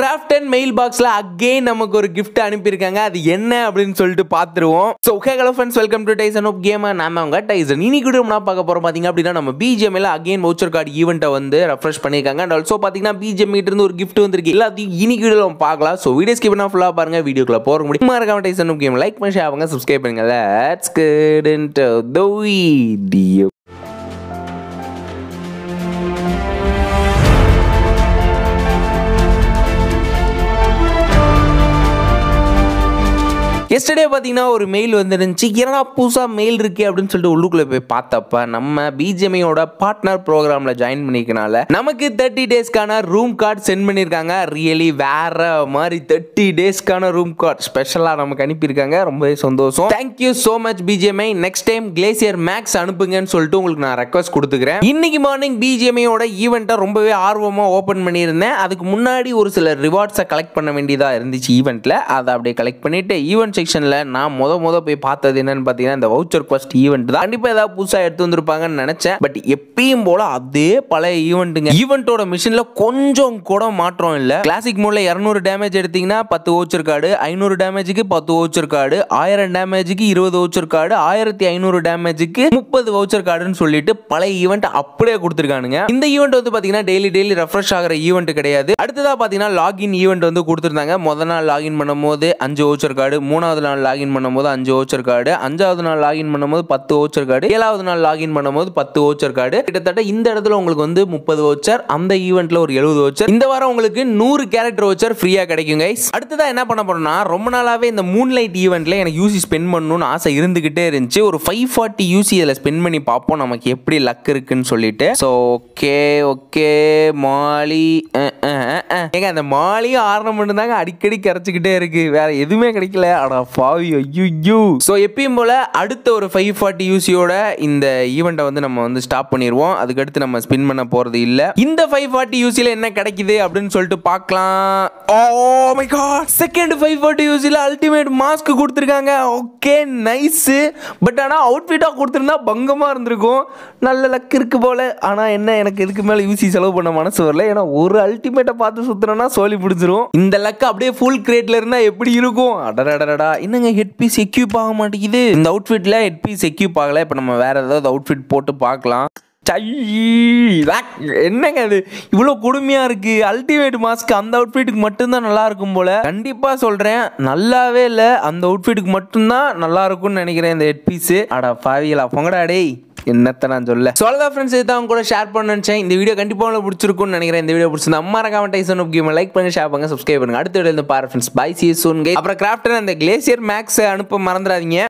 Craft and mail பாக்ஸ்ல again நமக்கு ஒரு gift அனுப்பியிருக்காங்க. அது என்ன அப்படின்னு சொல்லிட்டு பார்த்துருவோம். So okay hello friends, welcome to Tysonnoobgamer. நாம அவங்க டைசன். இன்னைக்கு கூட நான் பார்க்க போறோம் பாத்தீங்க அப்படின்னா நம்ம Bgmi அகைன் வவுச்சர் கார்டு ஈவெண்ட்டை வந்து ரெஃப்ரெஷ் பண்ணியிருக்காங்க. அண்ட் ஆல்சோ பாத்தீங்கன்னா Bgmi கிட்ட இருந்து ஒரு gift வந்திருக்கு. எல்லாத்தையும் இன்னைக்கு வீடியோல நம்ம பார்க்கலாம். ஸோ வீடியோ ஸ்கிப் பண்ணா ஃபுல்லா பாருங்க. வீடியோக்குள்ள போற முடியும் மறக்காம Tysonnoobgamer லைக் பண்ணி ஷேர் பண்ணுங்க, சப்ஸ்கிரைப் பண்ணுங்க. Let's get into the video. Yesterday பார்த்தீங்கன்னா ஒரு மெயில் வந்துருந்துச்சு. என்னடா புதுசாக மெயில் இருக்கு அப்படின்னு சொல்லிட்டு உள்ளுக்குள்ளே போய் பார்த்தப்ப நம்ம பிஜிஎம்ஐயோட பார்ட்னர் ப்ரோக்ராமில் ஜாயின் பண்ணிக்கனால நமக்கு 30 டேஸ்க்கான ரூம் கார்டு சென்ட் பண்ணியிருக்காங்க. ரியலி வேற மாதிரி 30 டேஸ்க்கான ரூம் கார்டு ஸ்பெஷலாக நமக்கு அனுப்பியிருக்காங்க. ரொம்பவே சந்தோஷம். Thank you so much BGMI. Next time glacier max அனுப்புங்கன்னு சொல்லிட்டு உங்களுக்கு நான் ரெக்வஸ்ட் கொடுத்துக்கிறேன். இன்னைக்கு மார்னிங் பிஜிஎம்ஐயோட ஈவெண்ட்டை ரொம்பவே ஆர்வமாக ஓப்பன் பண்ணியிருந்தேன். அதுக்கு முன்னாடி ஒரு சில ரிவார்ட்ஸை கலெக்ட் பண்ண வேண்டியதாக இருந்துச்சு ஈவெண்ட்டில். அதை அப்படியே கலெக்ட் பண்ணிட்டு ஈவெண்ட் செக்ஷன்ல நான் முத போய் பார்த்தது என்னன்னு பார்த்தீங்கன்னா இந்த வவுச்சர் குவெஸ்ட் ஈவெண்ட் தான். கண்டிப்பா ஏதாவது புதுசாக எடுத்து வந்திருப்பாங்கன்னு நினைச்சேன். பட் எப்பயும் போல அதே பழைய ஈவெண்ட்டுங்க. ஈவெண்ட்டோட மிஷின்ல கொஞ்சம் கூட மாற்றம் இல்லை. கிளாசிக் மோட்ல 200 டேமேஜ் எடுத்தீங்கன்னா 10 வவுச்சர் கார்டு, 500 டேமேஜுக்கு 10 வவுச்சர் கார்டு, 1000 டேமேஜுக்கு 20 வவுச்சர் கார்டு, 1500 டேமேஜுக்கு 30 வவுச்சர் கார்டுன்னு சொல்லிட்டு பழைய ஈவெண்ட் அப்படியே கொடுத்துருக்கானுங்க. இந்த ஈவெண்ட் வந்து பார்த்தீங்கன்னா டெய்லி ரெஃப்ரெஷ் ஆகிற ஈவெண்ட் கிடையாது. அடுத்ததா பார்த்தீங்கன்னா லாகின் ஈவெண்ட் வந்து கொடுத்துருந்தாங்க. முதல் நாள் லாகின் பண்ணும்போது 5 வவுச்சர் கார்டு, 3வது நாள் லாகின் பண்ணும்போது 5 வவுச்சர் கார்டு, 5வது நாள் லாகின் பண்ணும்போது 10 வவுச்சர் கார்டு, 7வது நாள் லாகின் பண்ணும்போது 10 வவுச்சர் கார்டு. கிட்டத்தட்ட இந்த இடத்துல உங்களுக்கு வந்து 30 வவுச்சர், அந்த ஈவெண்ட்ல ஒரு 70 வவுச்சர். இந்த வாரம் உங்களுக்கு 100 கேரக்டர் வவுச்சர் ஃப்ரீயா கிடைக்கும் கைஸ். அடுத்ததா என்ன பண்ண போறோம்னா ரொம்ப நாளாவே இந்த மூன்லைட் ஈவெண்ட்ல எனக்கு யூசி ஸ்பெண்ட் பண்ணணும்னு ஆசை இருந்துகிட்டே இருந்துச்சு. ஒரு 540 யூசி இதில் ஸ்பெண்ட் பண்ணி பார்ப்போம் நமக்கு எப்படி லக் இருக்குன்னு சொல்லிட்டு. ஸோ ஓகே மாலி ஏங்க அந்த மாலியும் ஆர்னமெண்ட் தாங்க அடிக்கடி கிடைச்சிக்கிட்டே இருக்கு. வேற எதுவுமே கிடைக்கல. அடா பாவி ஐயோ. ஸோ எப்பயும் போல அடுத்த ஒரு 540 யூசியோட இந்த ஈவெண்ட்டை வந்து நம்ம வந்து ஸ்டாப் பண்ணிடுவோம். அதுக்கடுத்து நம்ம ஸ்பின் பண்ண போறது இல்லை. இந்த 540 யூசியில் என்ன கிடைக்குது அப்படின்னு சொல்லிட்டு பார்க்கலாம். ஓ மை காட், செகண்ட் 540 யூசியில் அல்டிமேட் மாஸ்க் கொடுத்துருக்காங்க. Okay nice. பட் ஆனால் அவுட்ஃபிட்டாக கொடுத்துருந்தா பங்கமாக இருந்திருக்கும். நல்ல லக் இருக்கு போல. ஆனால் என்ன, எனக்கு இதுக்கு மேலே யூசி செலவு பண்ண மனசு வரல. ஏன்னா ஒரு அல்டிமேட்டை பார்த்து சுற்றுனா சோலி பிடிச்சிரும். இந்த லக் அப்படியே ஃபுல் கிரேட்ல இருந்தால் எப்படி இருக்கும்? அடடடடா, என்னங்க ஹெட் பீஸ் எக்யூப் ஆக மாட்டேங்குது. இந்த அவுட்ஃபிட்ல ஹெட் பீஸ் எக்யூப் ஆகல. இப்போ நம்ம வேற ஏதாவது அவுட்ஃபிட் போட்டு பார்க்கலாம். என்னங்க அது இவ்வளோ கொடுமையா இருக்கு. அல்டிமேட் மாஸ்க் அந்த அவுட்ஃபிட்டுக்கு மட்டும்தான் நல்லா இருக்கும் போல. கண்டிப்பா சொல்றேன், நல்லாவே இல்லை. அந்த அவுட்ஃபிட்டுக்கு மட்டும்தான் நல்லா இருக்கும்னு நினைக்கிறேன் இந்த ஹெட் பீஸ். அடா பாவிகளா போங்கடா டேய், என்னத்தை நான் சொல்ல. சொல்லதான் ஃப்ரெண்ட்ஸ், இதான் கூட ஷேர் பண்ண நினைச்சேன். இந்த வீடியோ கண்டிப்பாக உங்களுக்கு பிடிச்சிருக்கும்னு நினைக்கிறேன். இந்த வீடியோ பிடிச்சிருந்தா மறக்காம Tysonnoobgamer லைக் பண்ணி ஷேர் பண்ணுங்க, சப்ஸ்கிரைப் பண்ணுங்க. அடுத்த வீடியோ பாரு friends. Bye, see you soon guys. அப்புறம் கிராஃப்ட் அந்த கிளேசியர் மேக்ஸ் அனுப்ப மறந்துடாதீங்க.